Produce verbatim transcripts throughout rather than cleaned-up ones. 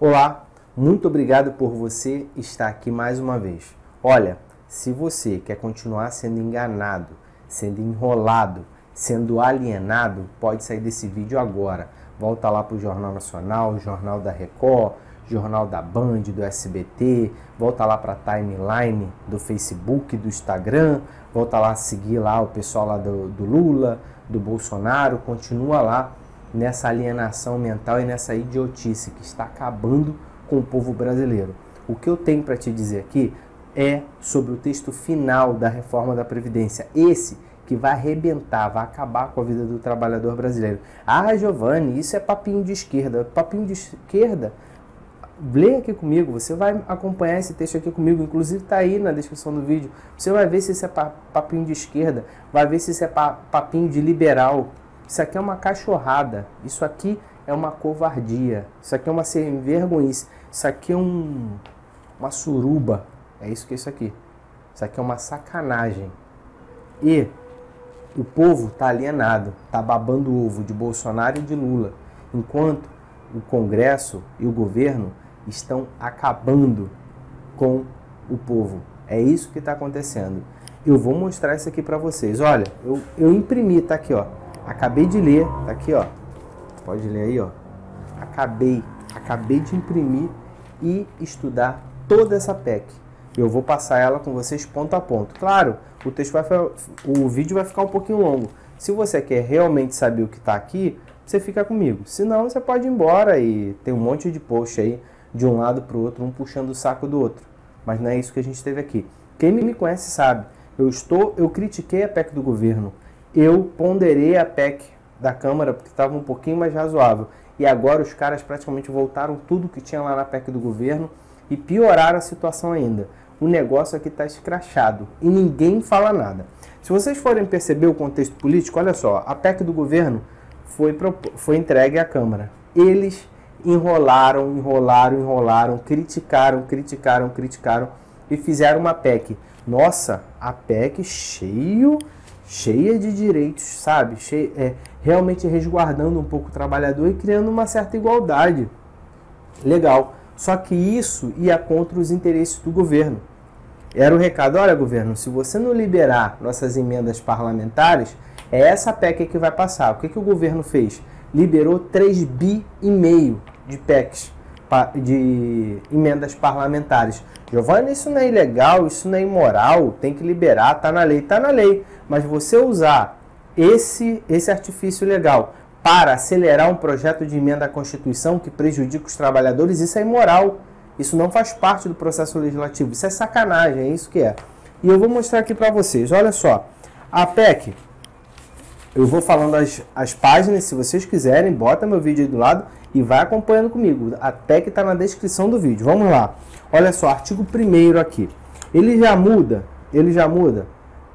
Olá, muito obrigado por você estar aqui mais uma vez. Olha, se você quer continuar sendo enganado, sendo enrolado, sendo alienado, pode sair desse vídeo agora. Volta lá para o Jornal Nacional, Jornal da Record, Jornal da Band, do S B T, volta lá para a timeline do Facebook, do Instagram, volta lá a seguir lá o pessoal lá do, do Lula, do Bolsonaro, continua lá nessa alienação mental e nessa idiotice que está acabando com o povo brasileiro. O que eu tenho para te dizer aqui é sobre o texto final da reforma da Previdência, esse que vai arrebentar, vai acabar com a vida do trabalhador brasileiro. Ah, Giovanni, isso é papinho de esquerda. Papinho de esquerda? Lê aqui comigo, você vai acompanhar esse texto aqui comigo, inclusive está aí na descrição do vídeo. Você vai ver se isso é papinho de esquerda, vai ver se isso é papinho de liberal. Isso aqui é uma cachorrada, isso aqui é uma covardia, isso aqui é uma sem vergonhice, isso aqui é um, uma suruba, é isso que é isso aqui. Isso aqui é uma sacanagem. E o povo está alienado, está babando o ovo de Bolsonaro e de Lula, enquanto o Congresso e o governo estão acabando com o povo. É isso que está acontecendo. Eu vou mostrar isso aqui para vocês. Olha, eu, eu imprimi, tá aqui, ó. Acabei de ler, tá aqui, ó. Pode ler aí, ó. Acabei, acabei de imprimir e estudar toda essa P E C. Eu vou passar ela com vocês ponto a ponto. Claro, o texto vai, o vídeo vai ficar um pouquinho longo. Se você quer realmente saber o que está aqui, você fica comigo. Se não, você pode ir embora e tem um monte de post aí de um lado para o outro, um puxando o saco do outro. Mas não é isso que a gente teve aqui. Quem me conhece sabe. Eu estou, eu critiquei a P E C do governo. Eu ponderei a P E C da Câmara porque estava um pouquinho mais razoável. E agora os caras praticamente voltaram tudo que tinha lá na P E C do governo e pioraram a situação ainda. O negócio aqui está escrachado e ninguém fala nada. Se vocês forem perceber o contexto político, olha só, a P E C do governo foi, foi entregue à Câmara. Eles enrolaram, enrolaram, enrolaram, criticaram, criticaram, criticaram e fizeram uma P E C. Nossa, a P E C cheio... cheia de direitos, sabe? Cheia, é, realmente resguardando um pouco o trabalhador e criando uma certa igualdade. Legal. Só que isso ia contra os interesses do governo. Era o recado, olha governo, se você não liberar nossas emendas parlamentares, é essa P E C que vai passar. O que, que o governo fez? Liberou três bi e meio de P E Cs, de emendas parlamentares. Giovanni, isso não é ilegal, isso não é imoral, tem que liberar, tá na lei, tá na lei. Mas você usar esse, esse artifício legal para acelerar um projeto de emenda à Constituição que prejudica os trabalhadores, isso é imoral. Isso não faz parte do processo legislativo, isso é sacanagem, é isso que é. E eu vou mostrar aqui para vocês, olha só, a P E C, eu vou falando as, as páginas, se vocês quiserem, bota meu vídeo aí do lado e vai acompanhando comigo. A P E C está na descrição do vídeo, vamos lá. Olha só, artigo primeiro aqui, ele já muda, ele já muda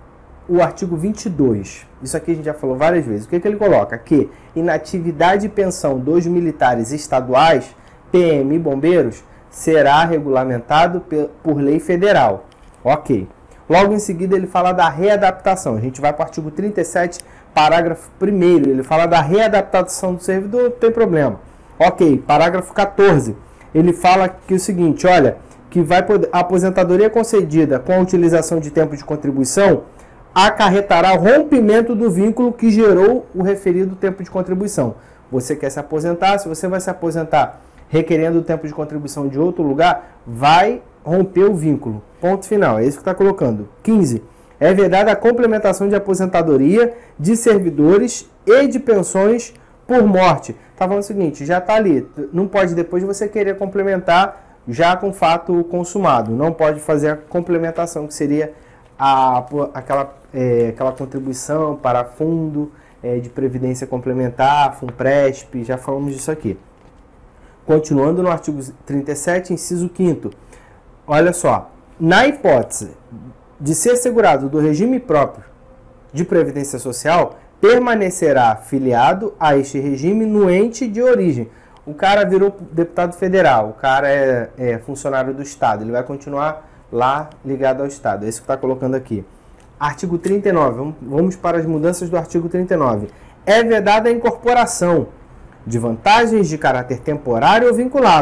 o artigo vinte e dois, isso aqui a gente já falou várias vezes. O que, que ele coloca? Que inatividade e pensão dos militares estaduais, P M e bombeiros, será regulamentado por lei federal. Ok. Logo em seguida ele fala da readaptação. A gente vai para o artigo trinta e sete, parágrafo primeiro. Ele fala da readaptação do servidor, não tem problema. Ok. Parágrafo quatorze. Ele fala que o seguinte, olha, que vai poder, a aposentadoria concedida com a utilização de tempo de contribuição acarretará o rompimento do vínculo que gerou o referido tempo de contribuição. Você quer se aposentar, se você vai se aposentar requerendo o tempo de contribuição de outro lugar, vai romper o vínculo. Ponto final, é isso que está colocando. quinze. É vedada a complementação de aposentadoria de servidores e de pensões por morte. Está falando o seguinte, já está ali, não pode depois você querer complementar já com fato consumado. Não pode fazer a complementação, que seria a, aquela, é, aquela contribuição para fundo é, de previdência complementar, FUNPRESP, já falamos disso aqui. Continuando no artigo trinta e sete, inciso quinto. Olha só, na hipótese de ser segurado do regime próprio de previdência social, permanecerá filiado a este regime no ente de origem. O cara virou deputado federal, o cara é, é funcionário do Estado, ele vai continuar lá ligado ao Estado. É isso que está colocando aqui. Artigo trinta e nove, vamos para as mudanças do artigo trinta e nove. É vedada a incorporação de vantagens de caráter temporário ou vinculado,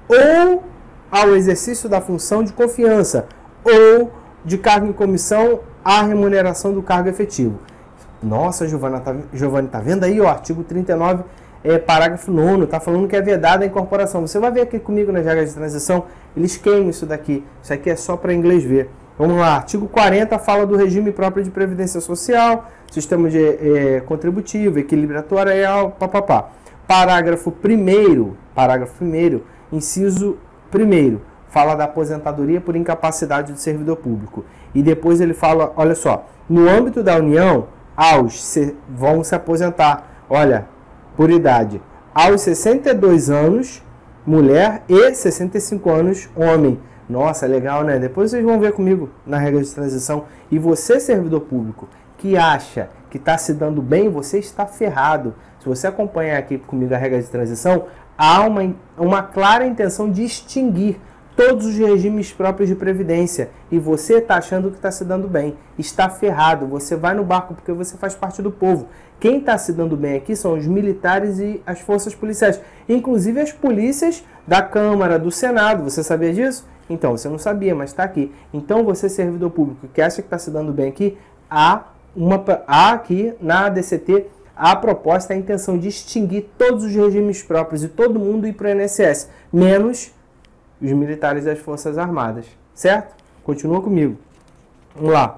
ou ao exercício da função de confiança, ou de cargo em comissão à remuneração do cargo efetivo. Nossa, Giovana, tá, Giovanni, tá vendo aí, ó, artigo trinta e nove, é, parágrafo nono, tá falando que é vedada a incorporação. Você vai ver aqui comigo nas regras de transição, eles queimam isso daqui. Isso aqui é só para inglês ver. Vamos lá, artigo quarenta fala do regime próprio de previdência social, sistema de é, contributivo, equilíbrio atuarial, papapá. Parágrafo primeiro, parágrafo primeiro, inciso primeiro, fala da aposentadoria por incapacidade do servidor público. E depois ele fala, olha só, no âmbito da União, aos se, vão se aposentar, olha, por idade, aos sessenta e dois anos, mulher, e sessenta e cinco anos, homem. Nossa, legal, né? Depois vocês vão ver comigo na regra de transição. E você, servidor público, que acha que está se dando bem, você está ferrado. Se você acompanhar aqui comigo a regra de transição, há uma, uma clara intenção de extinguir todos os regimes próprios de previdência. E você está achando que está se dando bem. Está ferrado. Você vai no barco porque você faz parte do povo. Quem está se dando bem aqui são os militares e as forças policiais. Inclusive as polícias da Câmara, do Senado. Você sabia disso? Então, você não sabia, mas está aqui. Então, você, servidor público, que acha que está se dando bem aqui, há, uma, há aqui na A D C T a proposta, a intenção de extinguir todos os regimes próprios e todo mundo ir para o I N S S, menos os militares das Forças Armadas, certo? Continua comigo. Vamos lá.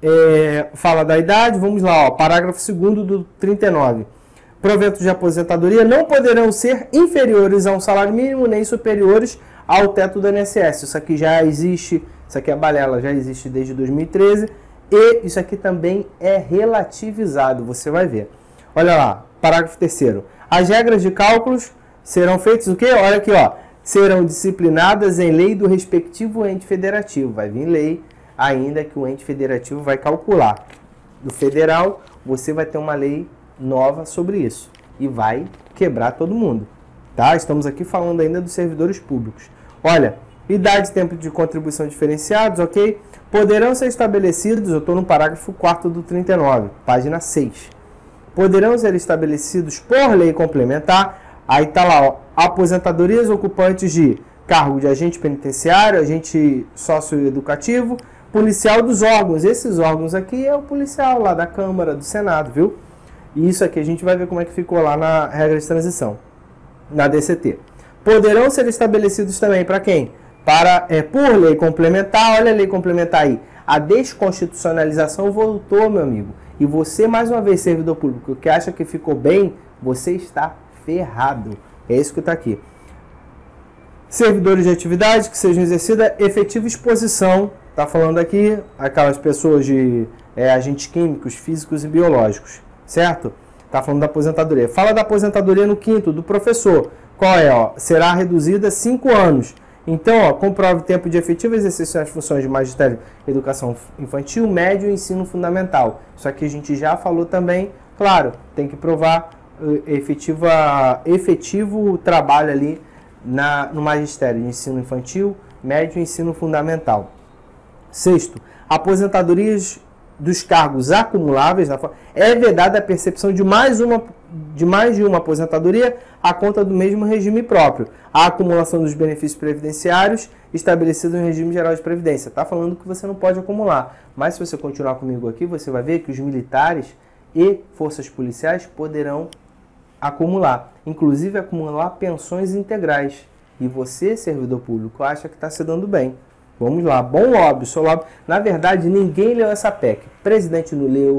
É, fala da idade, vamos lá, ó, parágrafo segundo do trinta e nove. Proventos de aposentadoria não poderão ser inferiores a um salário mínimo, nem superiores ao teto do I N S S. Isso aqui já existe, isso aqui é balela, já existe desde dois mil e treze, e isso aqui também é relativizado, você vai ver. Olha lá, parágrafo terceiro. As regras de cálculos serão feitas o quê? Olha aqui, ó. Serão disciplinadas em lei do respectivo ente federativo. Vai vir lei ainda que o ente federativo vai calcular. No federal, você vai ter uma lei nova sobre isso e vai quebrar todo mundo. Tá? Estamos aqui falando ainda dos servidores públicos. Olha, idade e tempo de contribuição diferenciados, ok? Poderão ser estabelecidos, eu estou no parágrafo quarto do trinta e nove, página seis. Poderão ser estabelecidos por lei complementar, aí está lá, ó, aposentadorias ocupantes de cargo de agente penitenciário, agente socioeducativo, policial dos órgãos. Esses órgãos aqui é o policial lá da Câmara, do Senado, viu? E isso aqui a gente vai ver como é que ficou lá na regra de transição, na D C T. Poderão ser estabelecidos também para quem? Para, é, por lei complementar, olha a lei complementar aí. A desconstitucionalização voltou, meu amigo. E você, mais uma vez, servidor público, que acha que ficou bem, você está ferrado. É isso que está aqui. Servidores de atividade que sejam exercida efetiva exposição. Está falando aqui aquelas pessoas de é, agentes químicos, físicos e biológicos. Certo? Está falando da aposentadoria. Fala da aposentadoria no quinto, do professor. Qual é? Ó, será reduzida a cinco anos. Então, ó, comprove tempo de efetivo exercício nas funções de magistério, educação infantil, médio e ensino fundamental. Isso aqui a gente já falou também. Claro, tem que provar uh, efetiva, efetivo trabalho ali na, no magistério de ensino infantil, médio e ensino fundamental. Sexto, aposentadorias dos cargos acumuláveis, é vedada a percepção de mais, uma, de mais de uma aposentadoria à conta do mesmo regime próprio. A acumulação dos benefícios previdenciários estabelecidos no regime geral de previdência. Está falando que você não pode acumular. Mas se você continuar comigo aqui, você vai ver que os militares e forças policiais poderão acumular. Inclusive acumular pensões integrais. E você, servidor público, acha que está se dando bem. Vamos lá, bom lobby, sou lobby. Na verdade, ninguém leu essa P E C. O presidente não leu,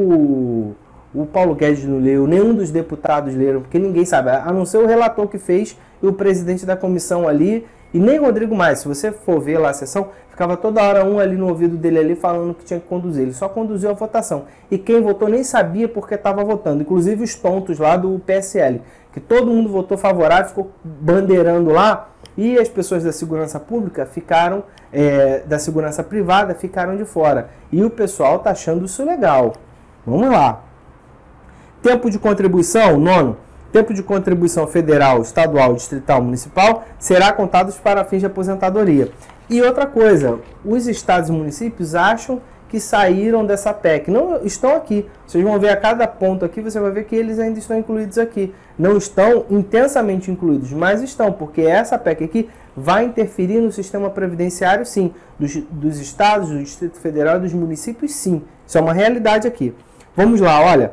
o, o Paulo Guedes não leu, nenhum dos deputados leram, porque ninguém sabe, a não ser o relator que fez e o presidente da comissão ali, e nem Rodrigo mais. Se você for ver lá a sessão, ficava toda hora um ali no ouvido dele ali falando que tinha que conduzir. Ele só conduziu a votação. E quem votou nem sabia porque estava votando. Inclusive os tontos lá do P S L, que todo mundo votou favorável, ficou bandeirando lá, e as pessoas da segurança pública ficaram, é, da segurança privada ficaram de fora. E o pessoal está achando isso legal. Vamos lá. Tempo de contribuição, nono. Tempo de contribuição federal, estadual, distrital, municipal será contado para fins de aposentadoria. E outra coisa, os estados e municípios acham que saíram dessa P E C. Não estão aqui. Vocês vão ver a cada ponto aqui, você vai ver que eles ainda estão incluídos aqui. Não estão intensamente incluídos, mas estão, porque essa P E C aqui vai interferir no sistema previdenciário, sim. Dos, dos estados, do Distrito Federal e dos municípios, sim. Isso é uma realidade aqui. Vamos lá, olha.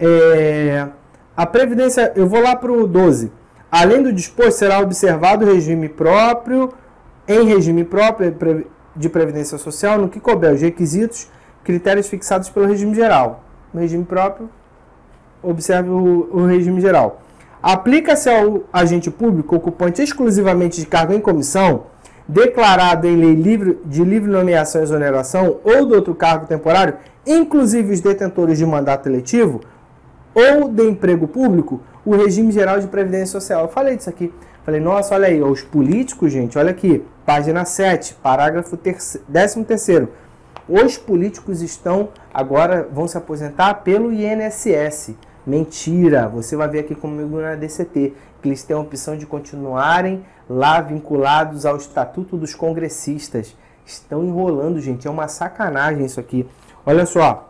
É, a Previdência, eu vou lá para o doze. Além do disposto, será observado o regime próprio, em regime próprio de Previdência Social, no que couber os requisitos, critérios fixados pelo regime geral. No regime próprio, observe o, o regime geral. Aplica-se ao agente público ocupante exclusivamente de cargo em comissão, declarado em lei livre, de livre nomeação e exoneração ou de outro cargo temporário, inclusive os detentores de mandato eletivo ou de emprego público, o regime geral de Previdência Social. Eu falei disso aqui. Falei, nossa, olha aí, os políticos, gente, olha aqui, página sete, parágrafo décimo terceiro. Os políticos estão, agora, vão se aposentar pelo I N S S. Mentira, você vai ver aqui comigo na D C T, que eles têm a opção de continuarem lá vinculados ao Estatuto dos Congressistas. Estão enrolando, gente, é uma sacanagem isso aqui. Olha só,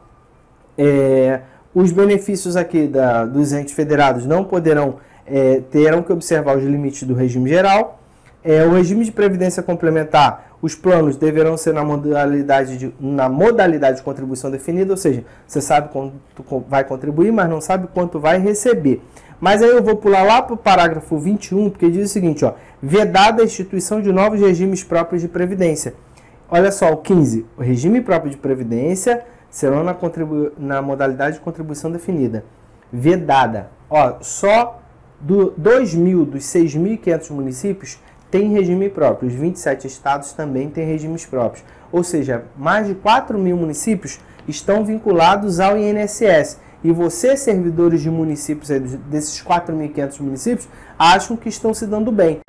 é, os benefícios aqui da, dos entes federados não poderão, é, terão que observar os limites do regime geral. É, o regime de previdência complementar, os planos deverão ser na modalidade, de, na modalidade de contribuição definida, ou seja, você sabe quanto vai contribuir, mas não sabe quanto vai receber. Mas aí eu vou pular lá para o parágrafo vinte e um, porque diz o seguinte, ó, vedada a instituição de novos regimes próprios de previdência. Olha só, o quinze, o regime próprio de previdência serão na, contribu na modalidade de contribuição definida. Vedada. Ó, só do dois mil dos seis mil e quinhentos municípios tem regime próprio. Os vinte e sete estados também têm regimes próprios. Ou seja, mais de quatro mil municípios estão vinculados ao I N S S. E vocês, servidores de municípios, desses quatro mil e quinhentos municípios, acham que estão se dando bem.